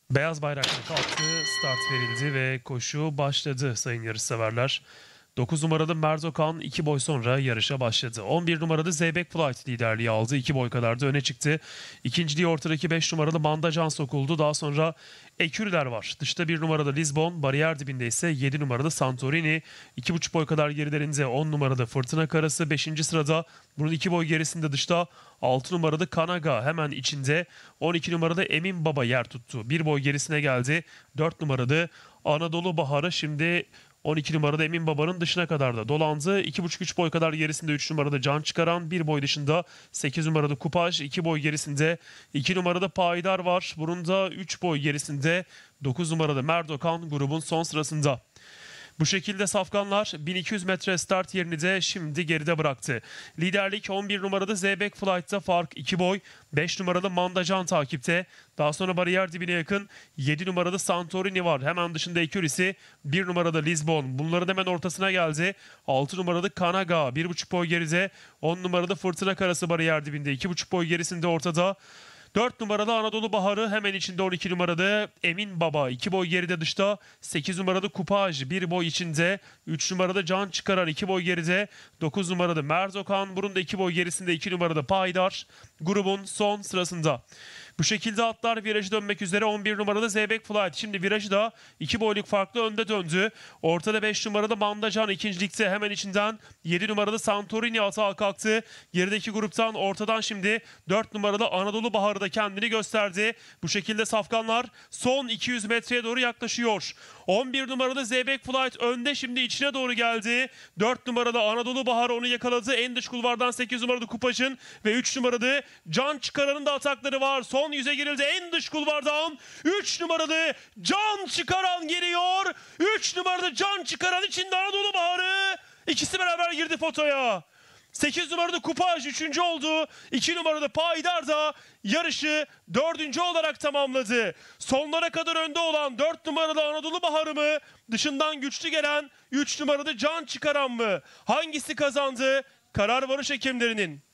Beyaz bayraklar kalktı, start verildi ve koşu başladı sayın yarışseverler. 9 numaralı Merzokan 2 boy sonra yarışa başladı. 11 numaralı Zeybek Flight liderliği aldı. 2 boy kadar da öne çıktı. İkinciliği ortadaki 5 numaralı Mandacan sokuldu. Daha sonra Ekürüler var. Dışta 1 numaralı Lisbon, bariyer dibinde ise 7 numaralı Santorini. 2,5 boy kadar gerilerinde 10 numaralı Fırtına Karası. 5. sırada bunun 2 boy gerisinde dışta 6 numaralı Kanaga hemen içinde. 12 numaralı Emin Baba yer tuttu. 1 boy gerisine geldi. 4 numaralı Anadolu Baharı şimdi 12 numarada Emin Baba'nın dışına kadar da dolandı. 2,5-3 boy kadar gerisinde 3 numarada Can Çıkaran. 1 boy dışında 8 numarada Kupaj. 2 boy gerisinde 2 numarada Payidar var. Bunun da 3 boy gerisinde 9 numarada Merdokan grubun son sırasında. Bu şekilde safkanlar 1200 metre start yerini de şimdi geride bıraktı. Liderlik 11 numarada Zeybek Flight'ta, fark 2 boy. 5 numaralı Mandacan takipte. Daha sonra bariyer dibine yakın 7 numarada Santorini var. Hemen dışında Ekürisi, 1 numarada Lisbon. Bunların hemen ortasına geldi. 6 numarada Kanaga 1,5 boy geride. 10 numarada Fırtına Karası bariyer dibinde. 2,5 boy gerisinde ortada. 4 numaralı Anadolu Baharı hemen içinde, 12 numarada Emin Baba 2 boy geride dışta, 8 numarada Kupaj 1 boy içinde, 3 numarada Can Çıkaran 2 boy geride, 9 numarada Merzokan bunun da 2 boy gerisinde, 2 numarada Paydar grubun son sırasında. Bu şekilde atlar virajı dönmek üzere. 11 numarada Zeybek Flight şimdi virajı da 2 boyluk farklı önde döndü. Ortada 5 numarada Mandacan ikincilikte, hemen içinden 7 numarada Santorini atağa kalktı. Gerideki gruptan ortadan şimdi 4 numarada Anadolu Baharı da kendini gösterdi. Bu şekilde safkanlar son 200 metreye doğru yaklaşıyor. 11 numarada Zeybek Flight önde, şimdi içine doğru geldi. 4 numarada Anadolu Baharı onu yakaladı. En dış kulvardan 8 numarada Kupaj'ın ve 3 numarada Can Çıkaran'ın da atakları var. Son yüze girildi en dış kulvardan. 3 numaralı Can Çıkaran geliyor. 3 numaralı Can Çıkaran içinde Anadolu Baharı. İkisi beraber girdi fotoya. 8 numarada Kupaj 3. oldu. 2 numarada Paydar da yarışı 4. olarak tamamladı. Sonlara kadar önde olan 4 numaralı Anadolu Baharı mı? Dışından güçlü gelen 3 numarada Can Çıkaran mı? Hangisi kazandı? Karar varış hekimlerinin.